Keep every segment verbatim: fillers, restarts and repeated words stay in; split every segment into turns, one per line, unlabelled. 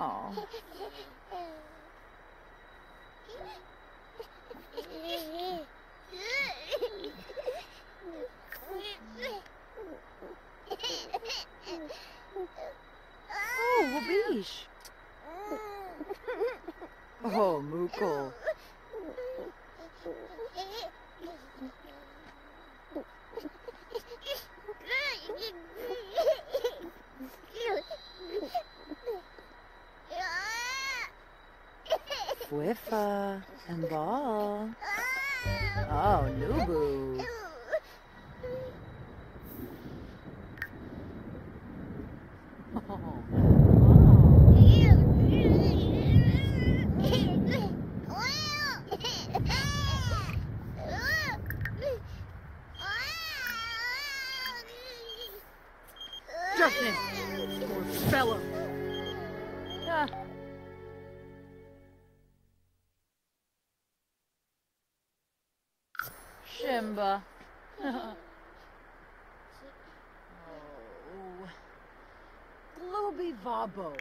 Oh. Oh, Wabish. Oh, Mukul. Swiffa and Ball. Oh, Nubu.
Darkness! Poor fellow!
Ah. Shimba. Oh.
Glooby Vabo.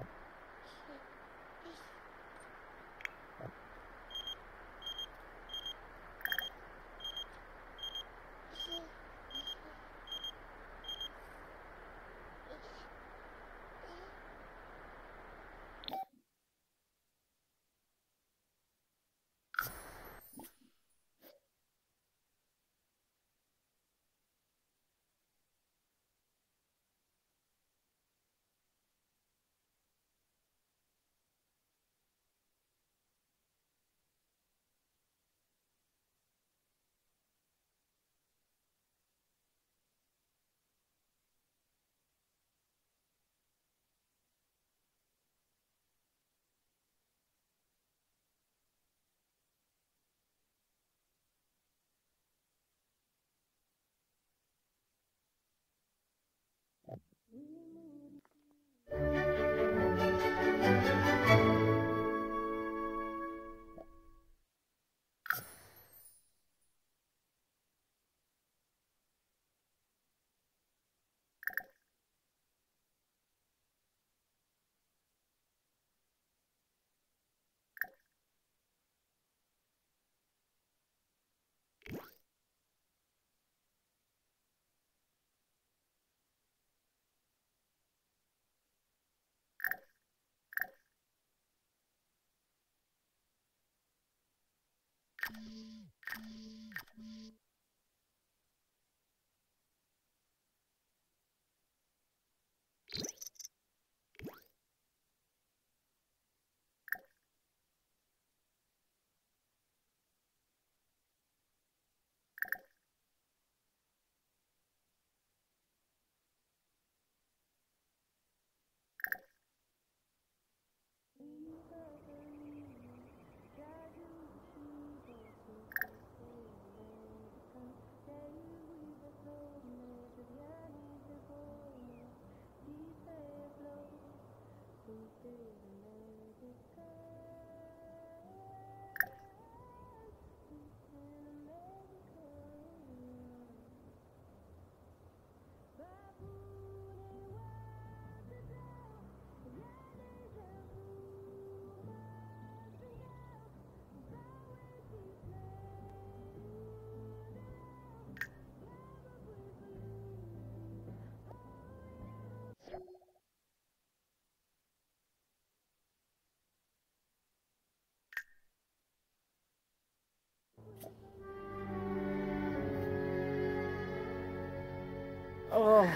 Oh.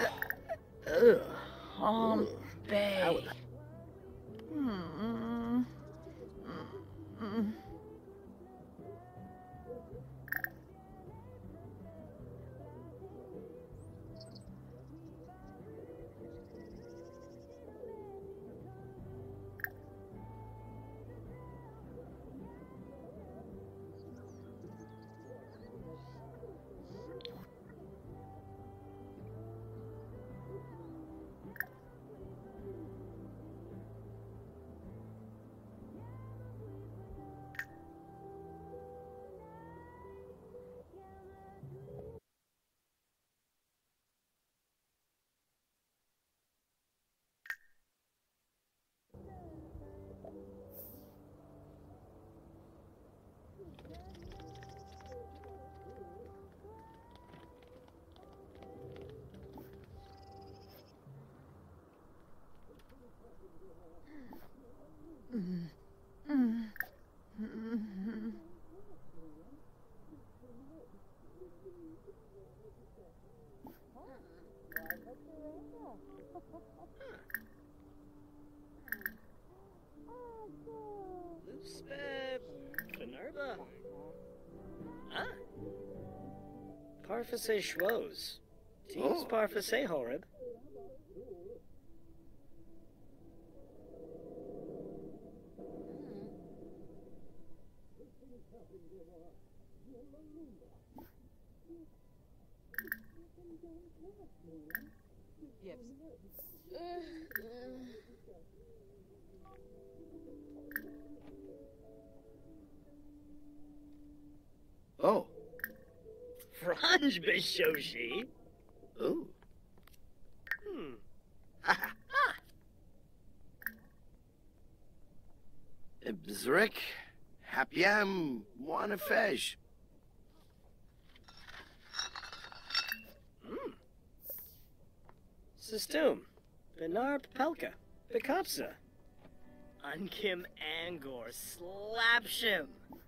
Ugh. Um, Bay. Mm. Mm.
Luspe Benerba. Ah. Parfase Schwoz. Teams
Oh.
Parfase Horib.
Oh.
Franj Bishoshi.
Ooh.
Hmm.
Ha ha. Bzrik. Hapiam. Wanafej.
Hmm. Sistum. Benar Pelka. Bekapsa. Unkim Angor. Slapshim.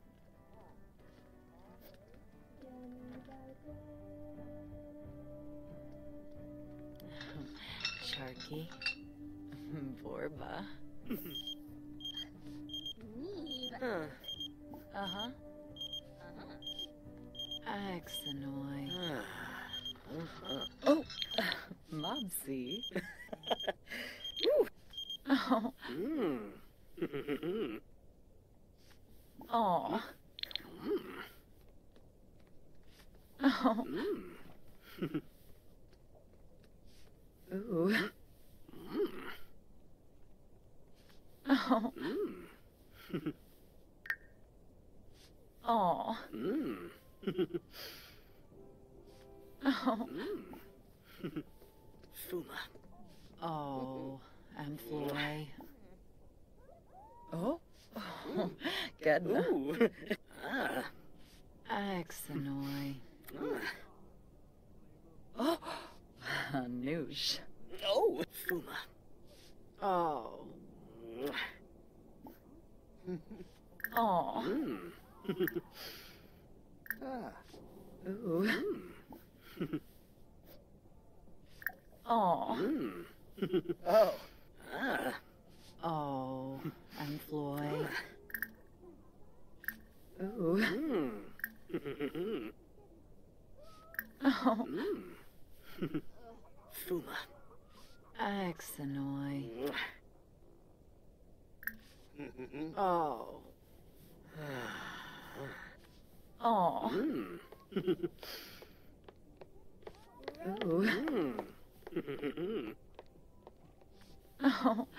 Sharky. Borba.
Huh.
Uh-huh. Axanoy.
Ah. Uh-huh.
Oh, Mobsy.
Ooh.
Oh,
Hmm.
oh,
Hmm.
oh,
Hmm.
ooh,
Hmm.
oh,
Hmm.
oh,
Hmm.
oh,
Hmm. Fuma.
oh, Amploy. Oh, oh, Gedna.
Ooh. Ah.
Axanoy.
Ah.
Oh, Noosh.
Oh. Fuma.
Oh, oh,
Hmm.
Ah.
ooh,
Hmm.
oh,
Hmm.
Oh.
Ah.
oh, Amploy. Ooh,
Hmm.
oh,
Hmm. Fuma.
Axanoy. Oh, oh,
Hmm.
ooh,
Hmm.
oh,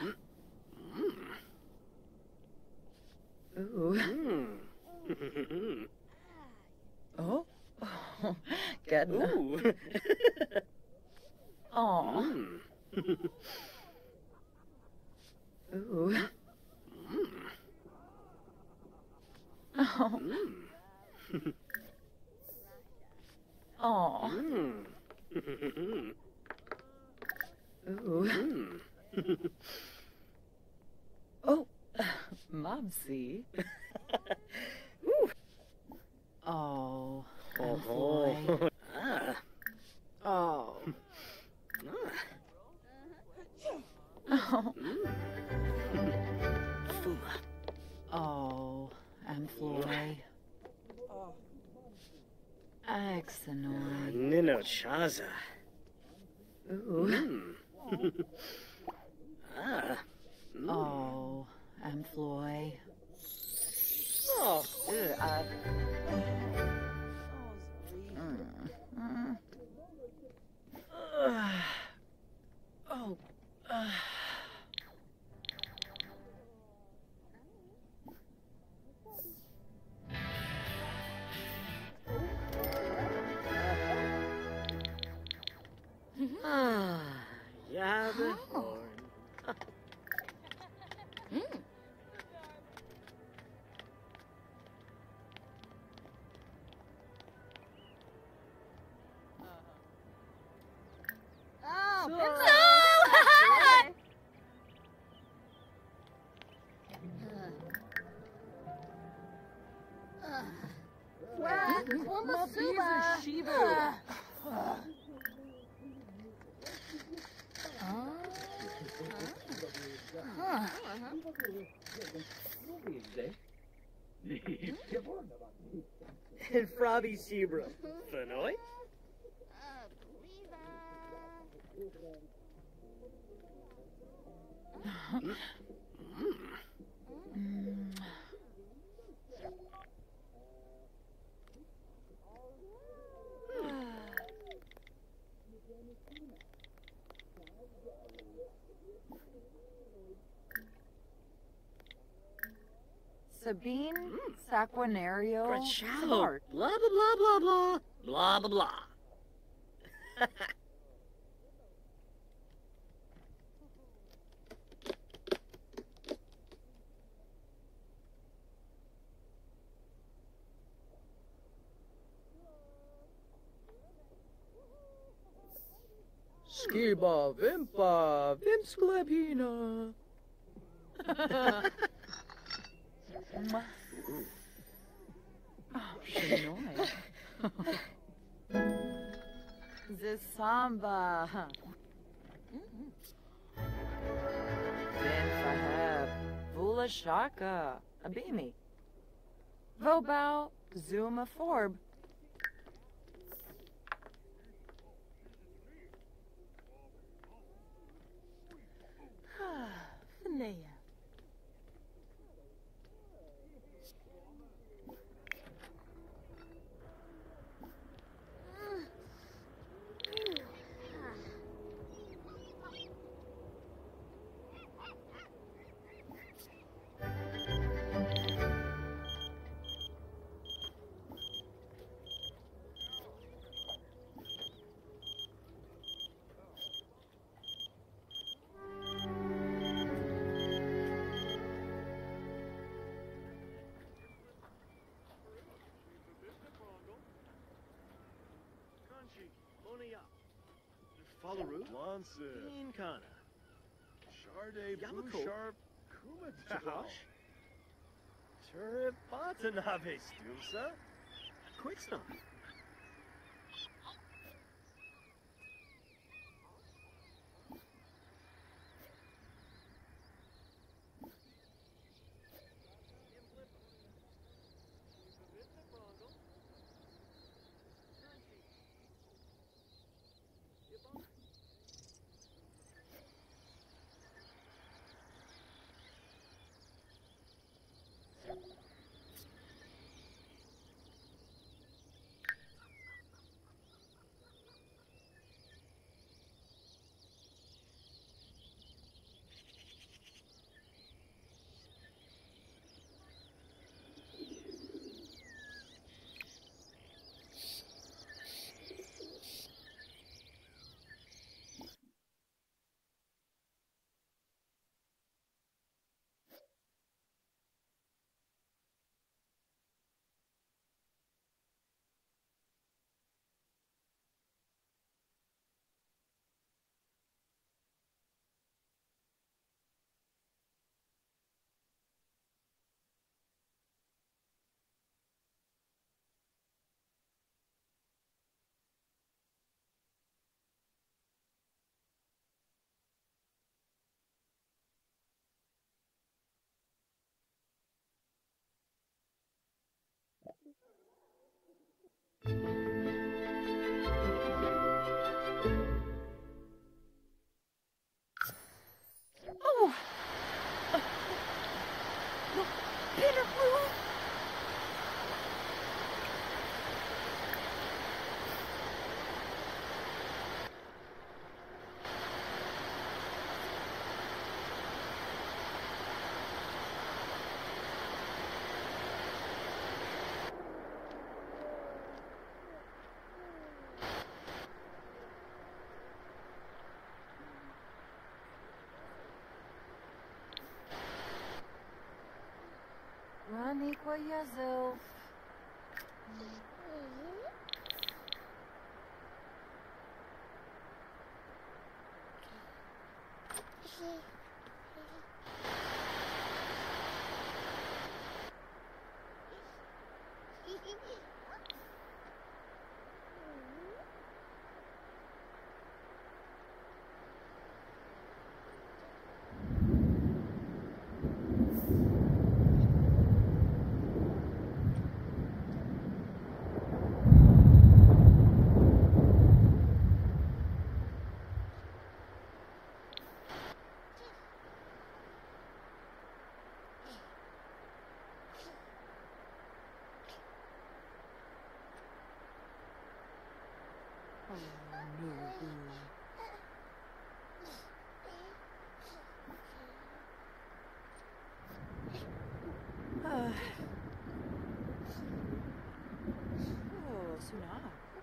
ooh,
Hmm.
oh, oh, Gedna.
Ooh.
Oh,
Hmm.
ooh, oh,
Hmm.
oh,
Hmm.
ooh,
Hmm.
oh, Mobsy. Oh, Amploy.
Oh. Ah.
Oh,
Ah.
oh,
Fuma.
oh, Amploy. Axanoy.
Nino Chaza.
Ooh,
Hmm. Ah. Hmm.
oh, Amploy.
Oh.
Ugh, uh, mm, mm. Ugh. Oh, uh.
Ah. Yeah, the horn. En Frobby Zebra. Fenoy?
Sabine Saquinario
Brachalo.
Smart.
Blah, blah, blah, blah, blah. Blah, blah, blah.
Skiba Vimpa Vimsklepina.
Mwah. Oh, Shinoy. The Samba. Ben Faheb. Vula Shaka. Abimi. Vobao Zuma Forb. Finea.
Falaru, Lancer,
Inkana.
Sharde,
Yamako.
Bouchard, Kumatao,
Taposh.
Turip, Watanabe, Stumsa,
Quickstomp.
Oh! Uh, no, Peter Blue! Raniqua Yazil. Oh, no. Uh. Oh, Suna.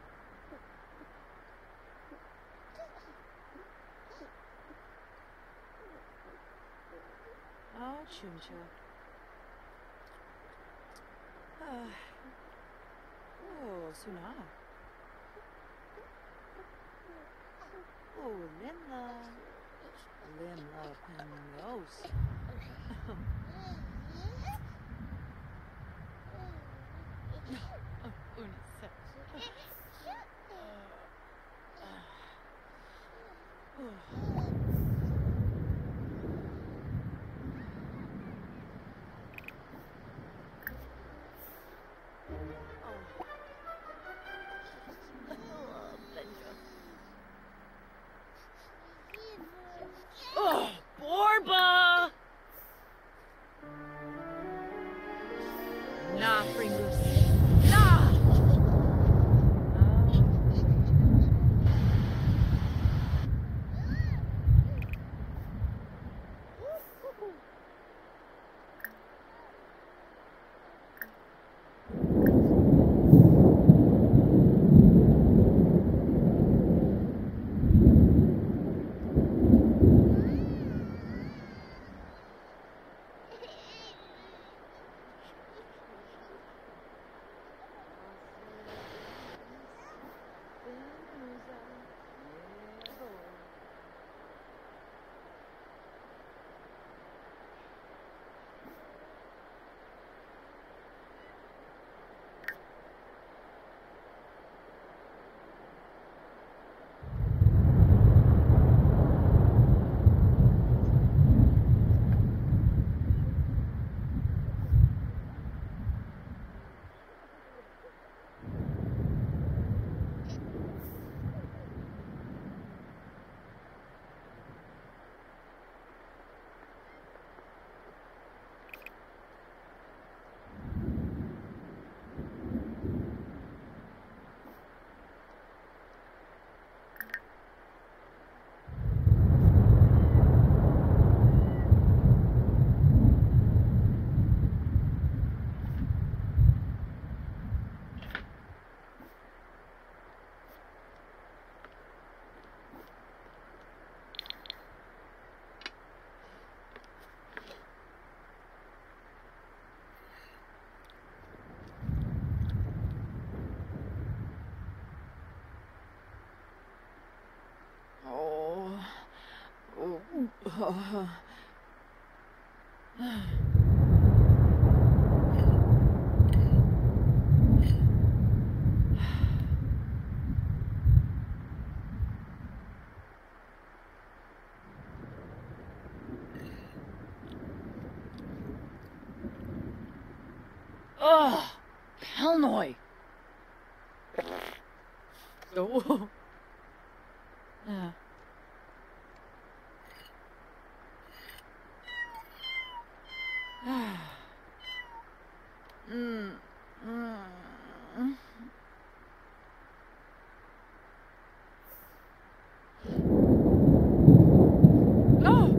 Oh, Chumcha. Uh. Oh, Suna. Oh, Limla. Limla Penosa. Oh, Unisa.
Oh, Borba! Nah, Fringus. Nah! Oh. Ugh, Pelnoy. Oh. Yeah. mm. Mm. Oh.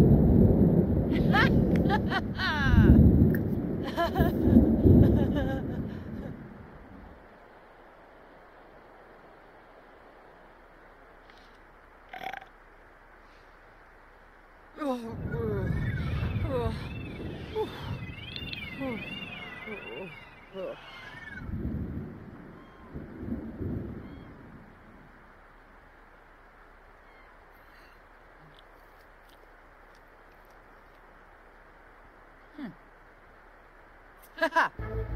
Ha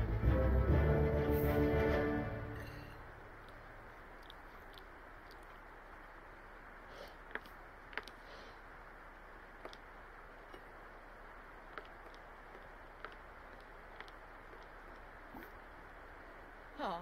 Oh.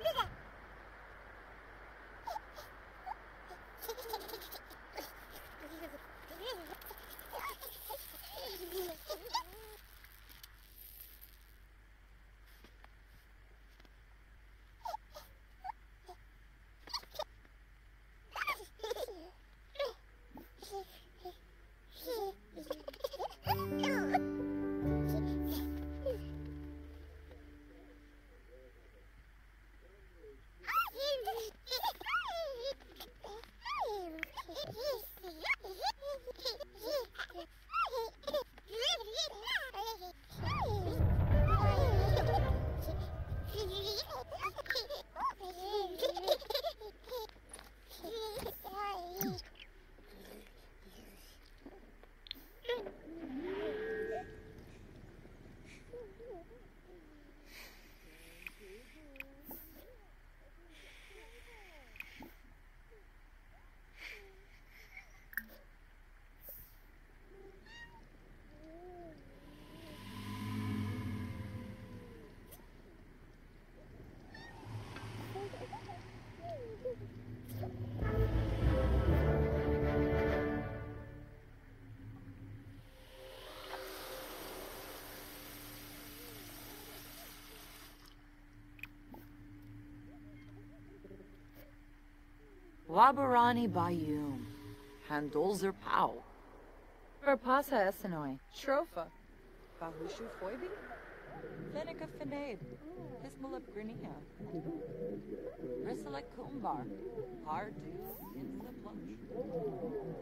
Wabarani Bayum. Handolzer Pow.
Verpasa Essenoi. Shrofa.
Bahushu Foibi. Fenica Fenabe. Hismalip Grinia. Risalek Kumbar. Hardu Insa Plush.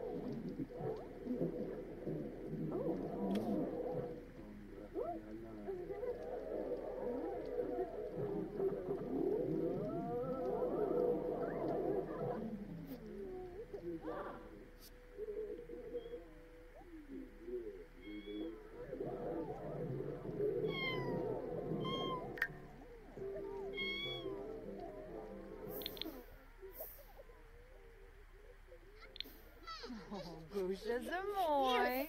Gusha Zamoy.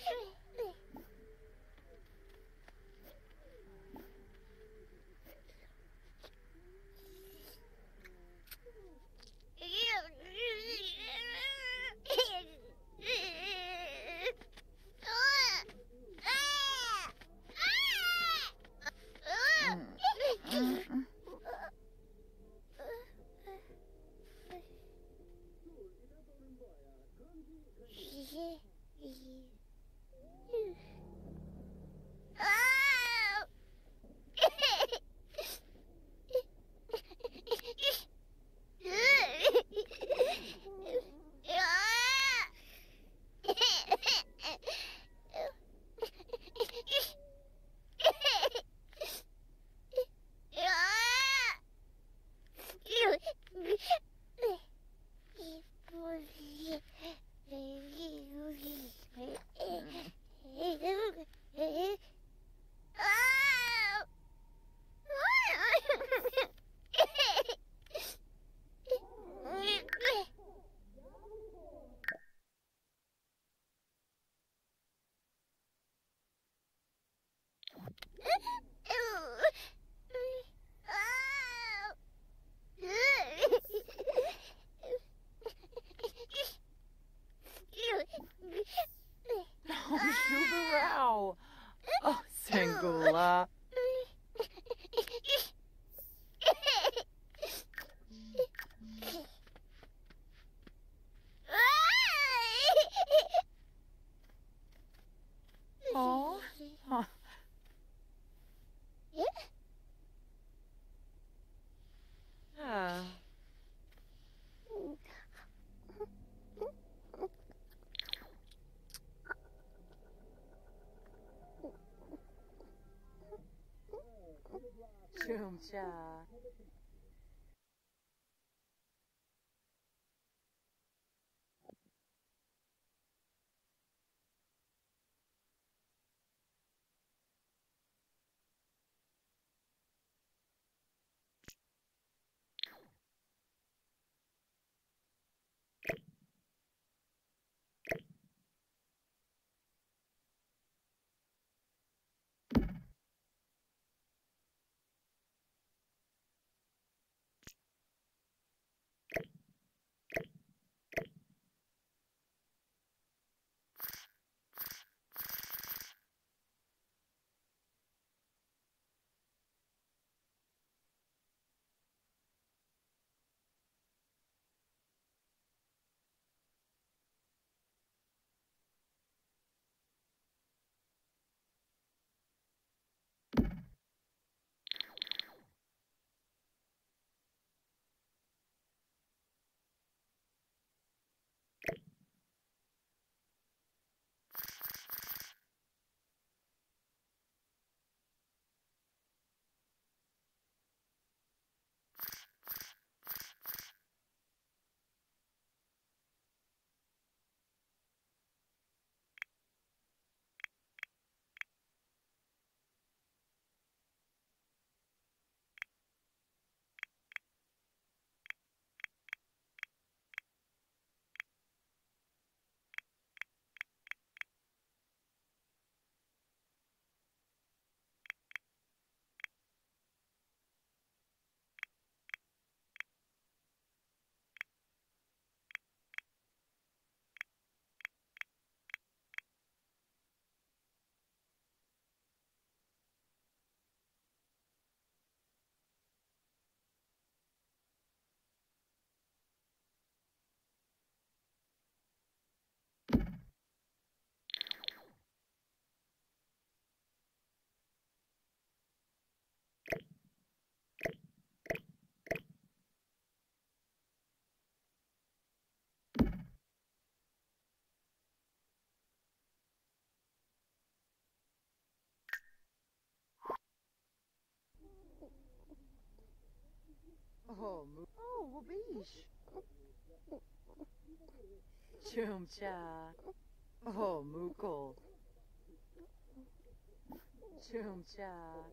Oh, Shubarao. Oh, Sangula. Oh. Huh. Ah. Chumcha. Oh, mu- oh, Wabish. Chumcha. Oh, Mukul. Chumcha.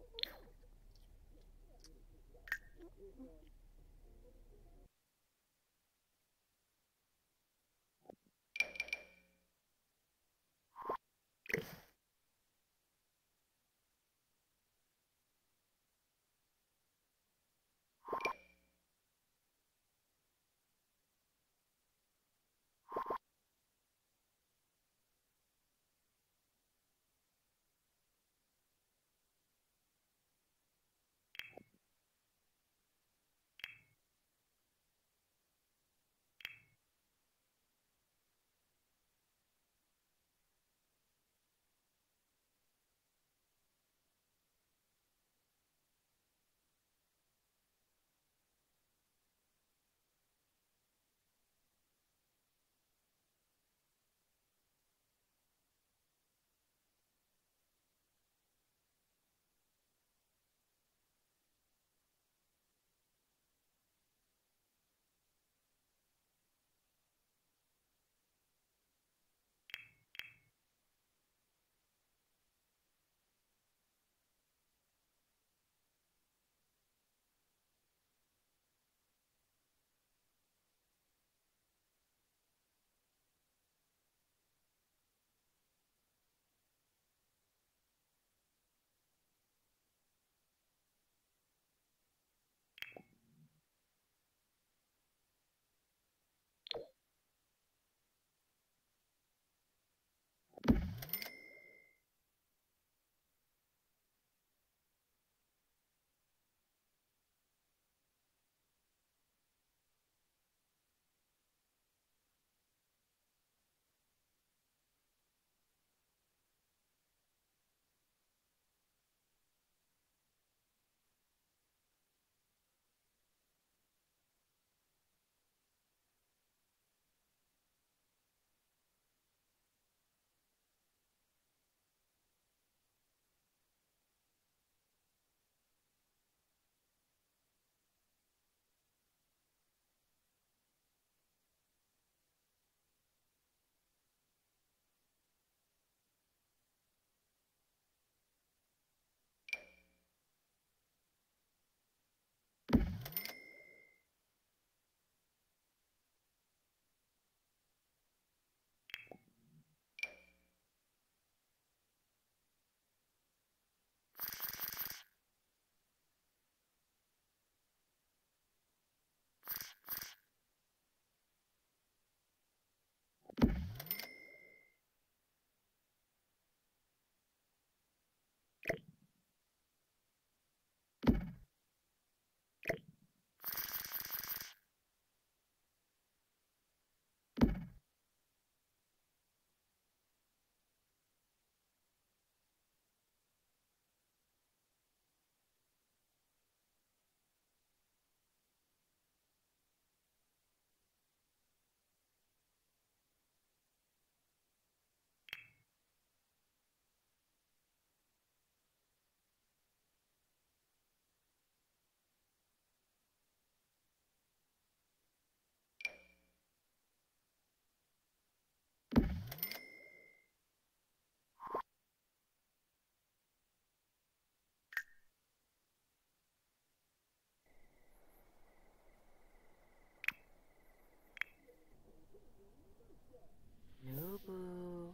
Nubu.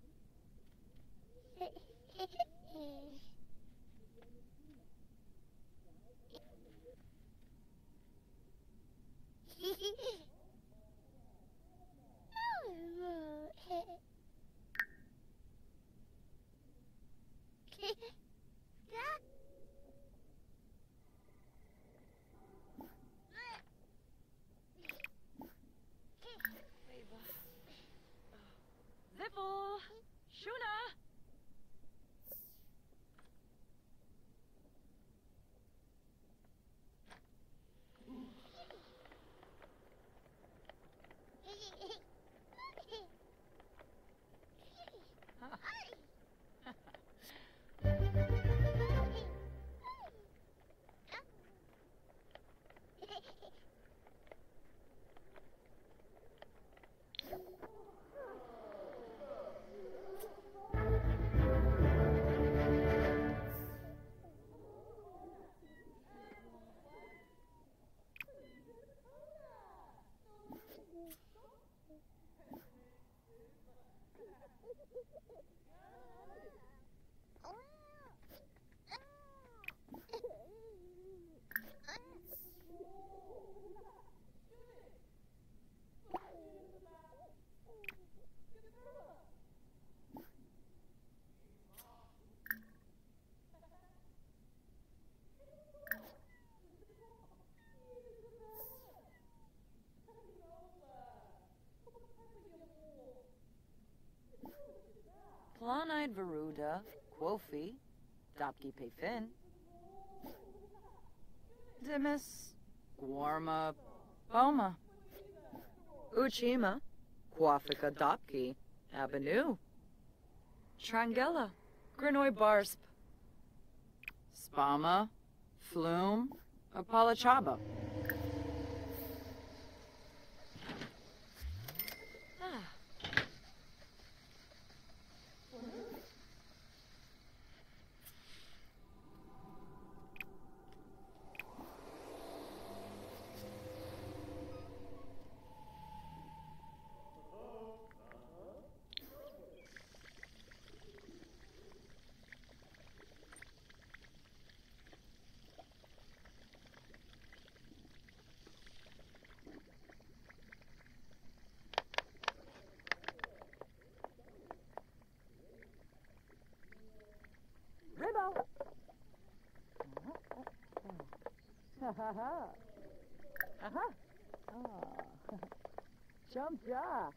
Ziffle. Shuna.
Planide Veruda, Quofi, Dopki Pefin, Dimis, Guarma, Boma, Uchima, Quafica Dopki, Abanu, Trangella, Grinoi Barsp, Spama, Flume, Apalachaba.
Ribbo. Ha ha ha. Aha. Ah. Jump jaw.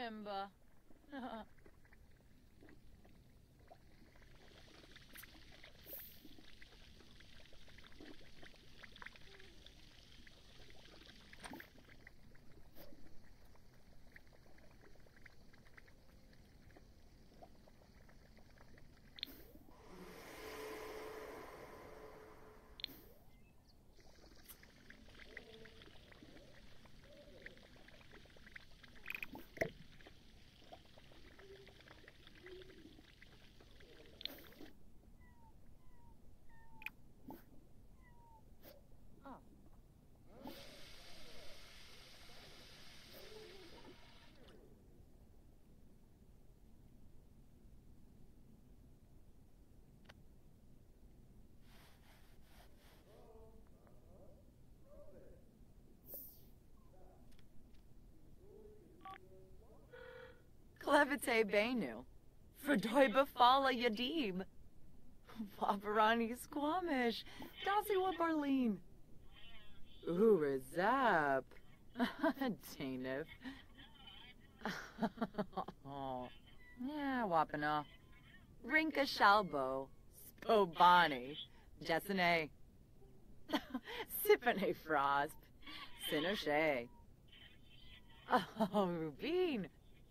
Simba. Clevite Benu. Verdoiba Fala Yadib. Wabarani Squamish. Daziwa Barleen. Urizap. Tanif. Yeah, Wapana. Rinka Shalbo. Spobani. Jessene. Sipane Frosp. Sinoshe. Oh, Rubin.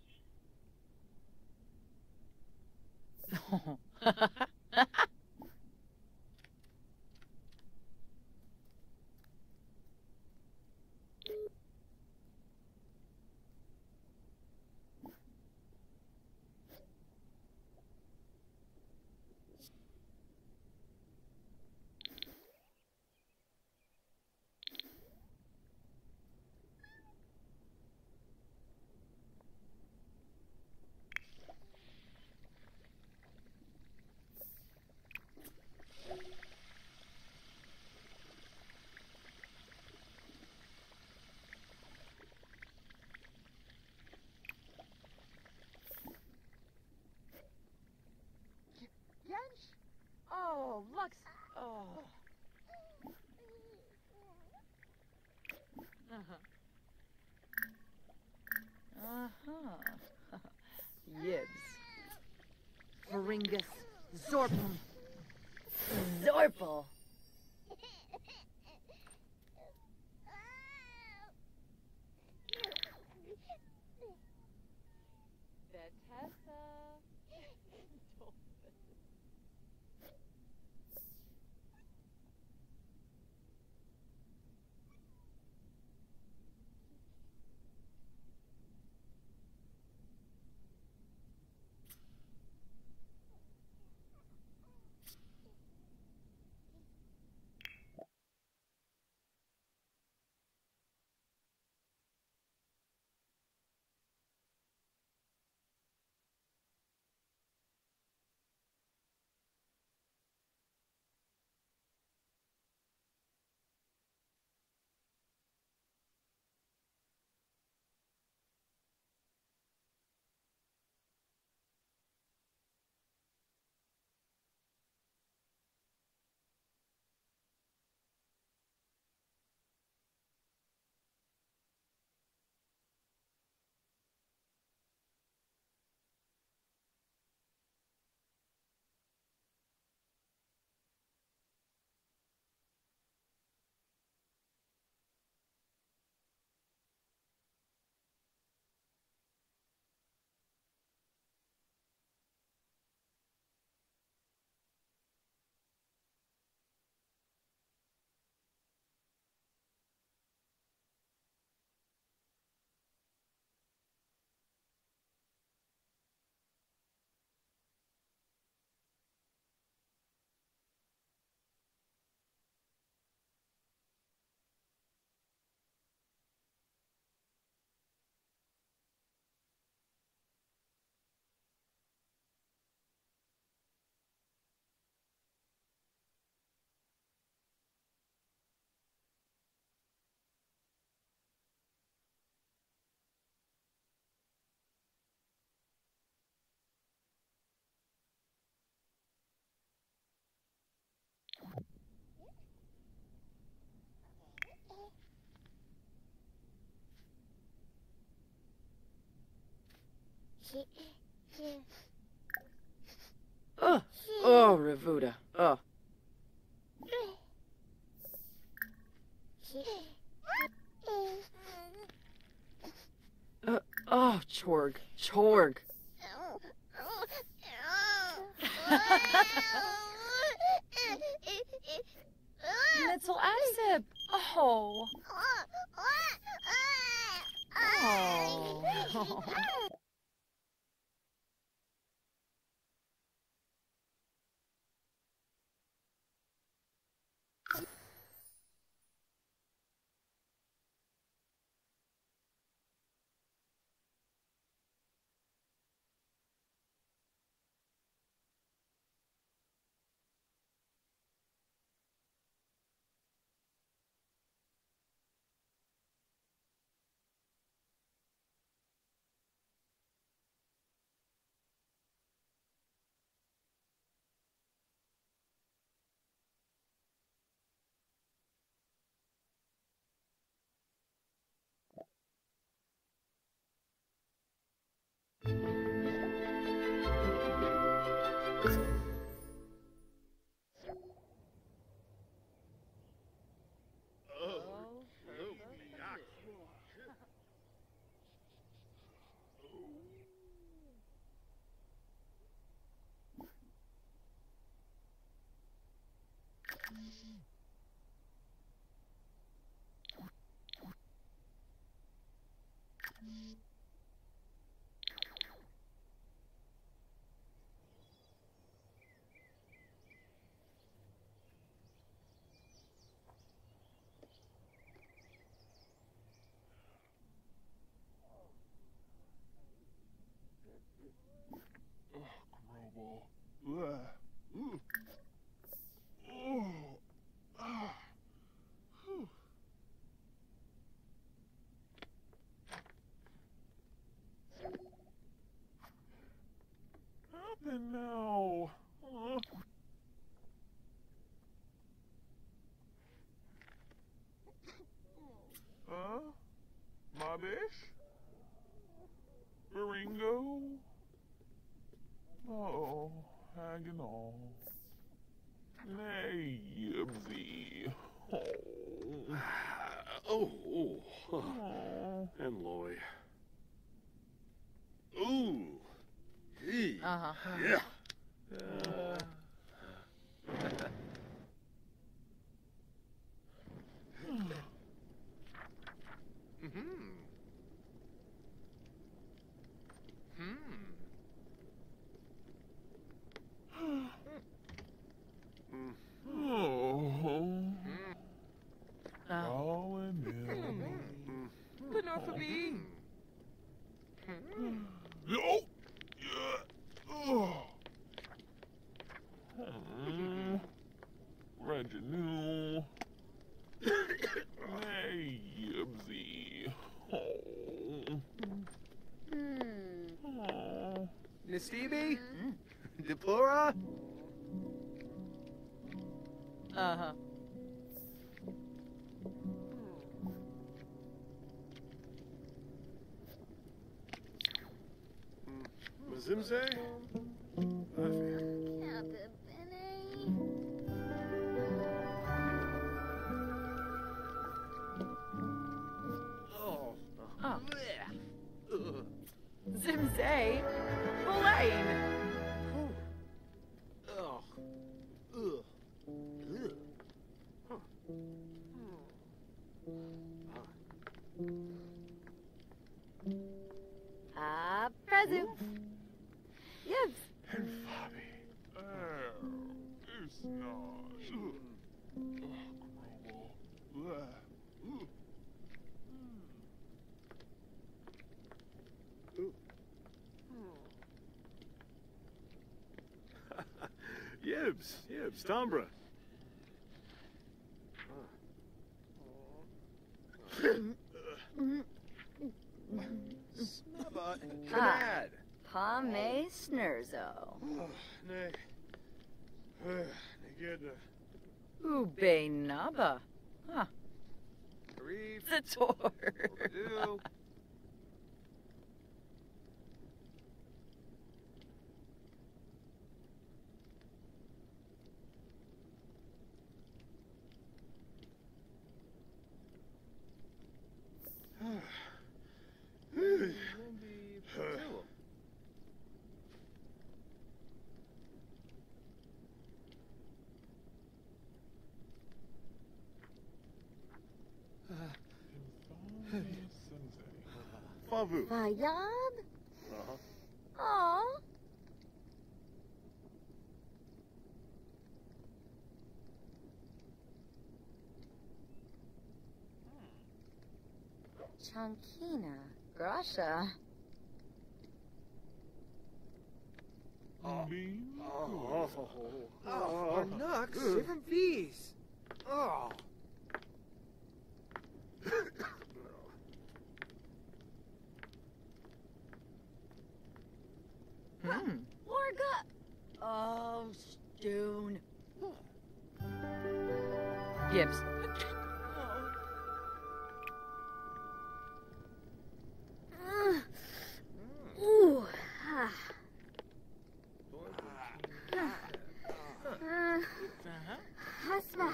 Yench?
Oh, Lux. Oh. Uh-huh. Uh-huh. Yibs. Faringus. Zorpum. Zorpal. Betessa. Oh, oh, Ravuda. Oh. Uh, oh, Chorg. Chorg. Little Asip. Oh. Oh.
Ugh. Mm. Oh. Ah. Whew. Happen now. Uh. Huh? Mabish? Baringo? Oh, hanging on. Nay, Yibsy. Oh.
Oh, oh.
Oh.
And Loy. Ooh. Hey.
Uh-huh.
Yeah.
Uh,
Mm-hmm. Hmm.
oh.
Uh,
All in mill.
Benorphabine.
Oh. Yeah. Oh. Hmm. Reginald. Hey, Yibsy. Oh. Oh.
Nistebe? Deplora?
Uh-huh.
Mazimze?
Oh.
Oh.
Blech. Ugh.
Zimzay. Blaine.
Ugh. Ugh. Ugh. Huh.
Ah, Prezu. Yibs.
And Fabi. Oh, it's not. Oh, Grumble. Bleh. Ooh.
Yibs. Yibs. Tombra. Snubba. Canad.
Pame Snurzo.
Nej. Nej, gud.
Ube Naba. Huh.
Reef.
Zator.
Do. Favu.
Fayab?
Uh-huh.
Aw. Chankina. Grasha.
Me?
Oh.
Oh, Nux, different fees. Oh.
Hmm. Lorga. Oh, Stoon. Gibbs. Ooh. Ah. Uh, Hasma.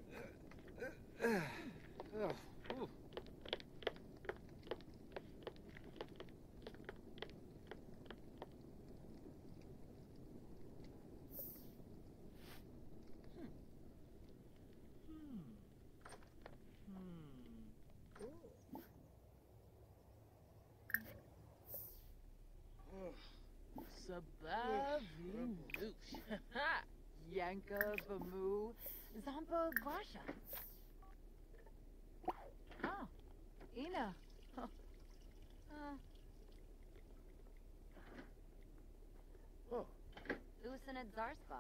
Sabavinush. Yanka Bamu Zampa Grasha. Oh, Ina. Huh. Uh.
Oh.
Usanad Zarspa.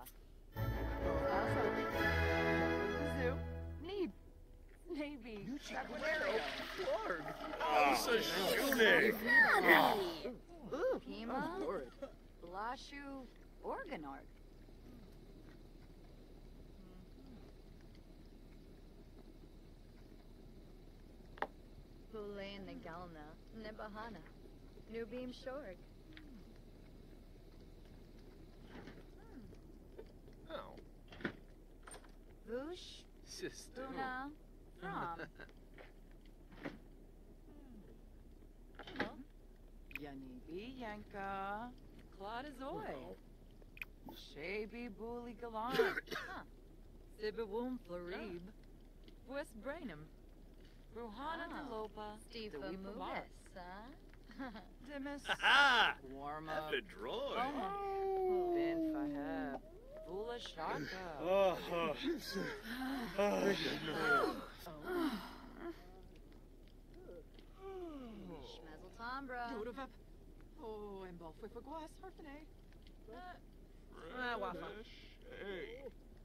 Zoo. Neeb. Navy.
Oh, so shooting.
Kima. Blashu. Organard. Bulain Nagalna. Nebahana. Nubim Shorg.
Oh.
Vush.
Sister.
Buna. From.
Yanibi Yanka. Claudazoy. Shaby Bully Galan. Sibawum Florib. West Brainham. Ruhana
Ah.
Delopa.
Steve
Dewi Palar.
Mumis,
Demis.
Ha!
Warma.
Have a droid.
Oh. Ben Fahab. Bula Shaka.
Oh.
Schmezel Tombra.
Dodavap. Oh, and Balfoy for Guas, Harfane.
Ah, Wafa.
Hey.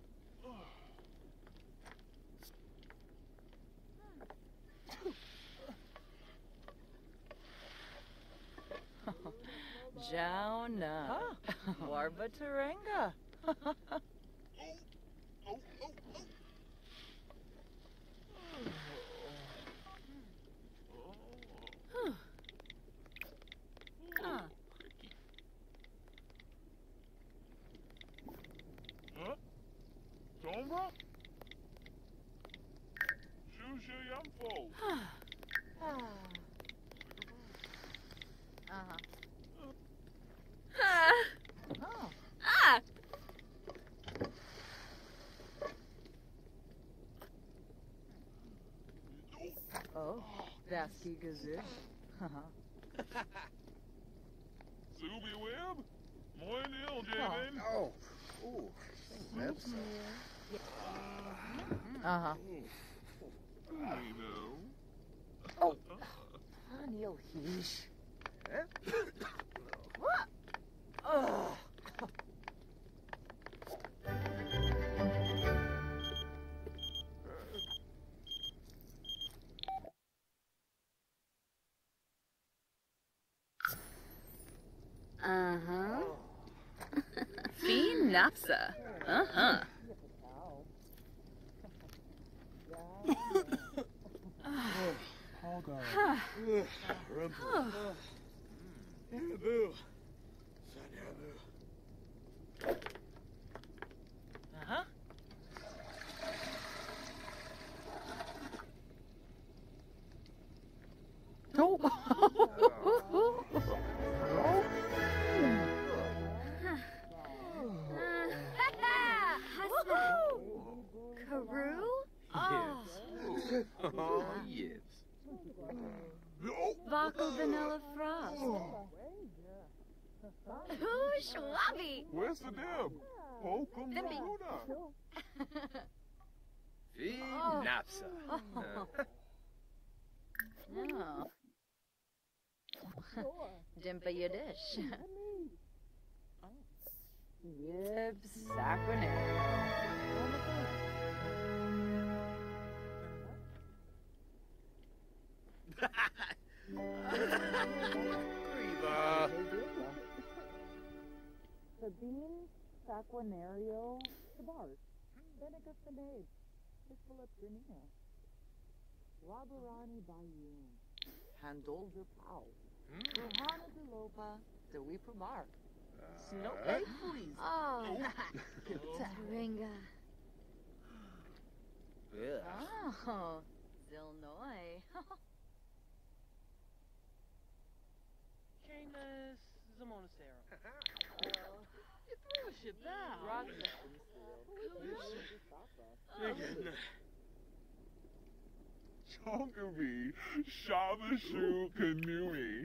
Jauna. Warba Tarenga.
Huh? Sombra? Shusha Yamfo.
Uh-huh.
Oh.
Ah!
Oh. Vasky Gazoo.
Zuby Webb? Moin ill, Jamin.
Oh. Ooh. That's.
Uh-huh.
You know.
Oh. Anil Heesh. What? Oh.
Uh-huh. Fiend Napsa. Uh-huh.
Naboo.
Uh-huh. Oh.
Hasma. Karu? Oh.
Oh, yes.
No.
Vaco Vanilla Frost. Ooh, Schwabby.
Where's the dib? Pokemon.
Phenapsa.
Oh. Dimpa Yiddish. Yib Sacranario.
Greba.
Sabine Saquinario Sabart. Seneca Senade. Hispalatrinia. Labarani Bayun. Handolder Pau. Rohana de Lopa. Dewi Pramar. Snow Egg Please.
Oh. Ringa.
Ugh.
Oh. Zilnoy.
Canis Zamonacero. You threw a ship down.
Chonkaby. Shabashu Kanui.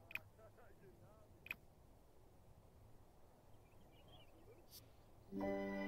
Thank you.